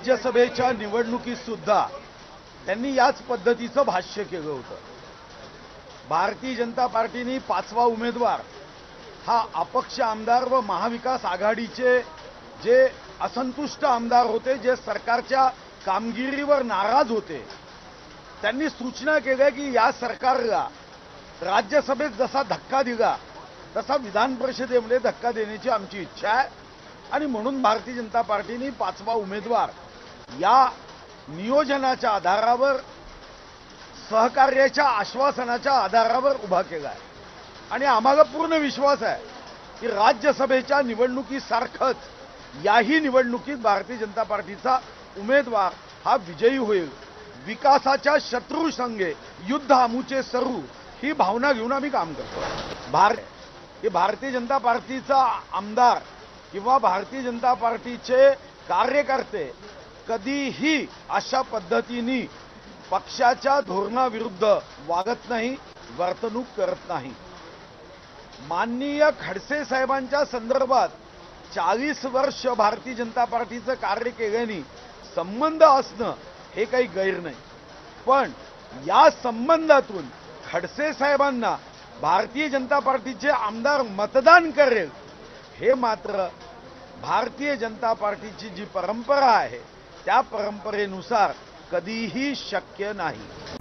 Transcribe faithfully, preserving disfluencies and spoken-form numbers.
राज्यसभेच्या निवडणुकीत सुद्धा त्यांनी याच पद्धतीचं भाष्य केलं होतं। भारतीय जनता पार्टीने पाचवा उमेदवार हा अपक्ष आमदार व महाविकास आघाडीचे जे असंतुष्ट आमदार होते, जे सरकारच्या कामगिरीवर नाराज होते, त्यांनी सूचना केल्या की या सरकारला राज्यसभेत जसा धक्का दिला तसा विधान परिषदेमध्ये धक्का देण्याची आमची इच्छा आहे आणि म्हणून भारतीय जनता पार्टीने पाचवा उमेदवार या नियोजनाच्या आधारावर, सहकार्याच्या आश्वासनाच्या आधारावर उभा केला आहे आणि आम्हाला पूर्ण विश्वास आहे की राज्यसभेच्या निवडणुकीसारखंच याही निवडणुकीत भारतीय जनता पार्टीचा उमेदवार हा विजयी होईल। विकासाच्या शत्रू संगे युद्ध आमुचे सरू ही भावना घेऊन आम्ही काम करतो। भारत हे भारतीय जनता पार्टीचा आमदार किंवा भारतीय जनता पार्टीचे कार्यकर्ते कधीही अशा पद्धतीने पक्षाच्या धोरणाविरुद्ध वागत नाही, वर्तणूक करत नाही। माननीय खडसे साहेबांच्या संदर्भात चाळीस वर्ष भारतीय जनता पार्टीचं कार्य केल्याने संबंध असणं हे काही गैर नाही, पण या संबंधातून खडसे साहेबांना भारतीय जनता पार्टीचे आमदार मतदान करेल हे मात्र भारतीय जनता पार्टीची जी परंपरा आहे त्या परंपरेनुसार कधीही शक्य नाही।